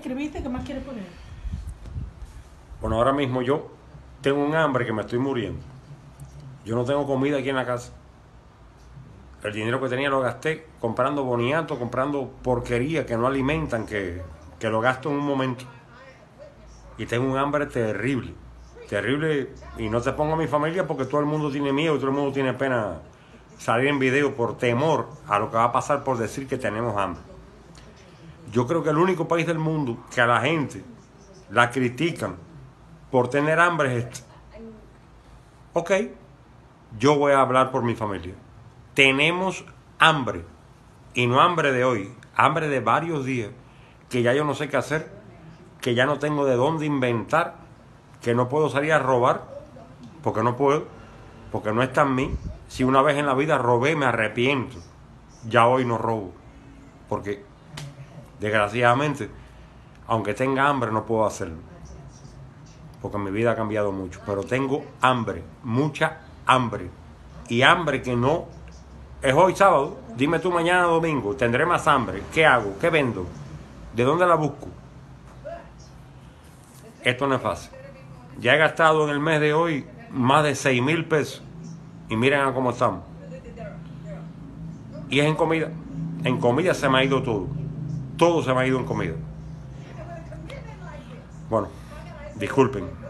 ¿Escribiste? ¿Qué más quieres poner? Bueno, ahora mismo yo tengo un hambre que me estoy muriendo. Yo no tengo comida aquí en la casa. El dinero que tenía lo gasté comprando boniato, comprando porquería que no alimentan, que lo gasto en un momento. Y tengo un hambre terrible. Terrible. Y no te pongo a mi familia porque todo el mundo tiene miedo, todo el mundo tiene pena salir en video por temor a lo que va a pasar por decir que tenemos hambre. Yo creo que el único país del mundo que a la gente la critican por tener hambre es este. Ok, yo voy a hablar por mi familia. Tenemos hambre, y no hambre de hoy, hambre de varios días, que ya yo no sé qué hacer, que ya no tengo de dónde inventar, que no puedo salir a robar, porque no puedo, porque no está en mí. Si una vez en la vida robé, me arrepiento. Ya hoy no robo, porque desgraciadamente, aunque tenga hambre, no puedo hacerlo, porque mi vida ha cambiado mucho. Pero tengo hambre, mucha hambre, y hambre que no es hoy sábado. Dime tú mañana domingo, tendré más hambre. ¿Qué hago? ¿Qué vendo? ¿De dónde la busco? Esto no es fácil. Ya he gastado en el mes de hoy más de 6,000 pesos. Y miren a cómo estamos. Y es en comida. En comida se me ha ido todo. Todo se me ha ido en comida. Bueno, disculpen.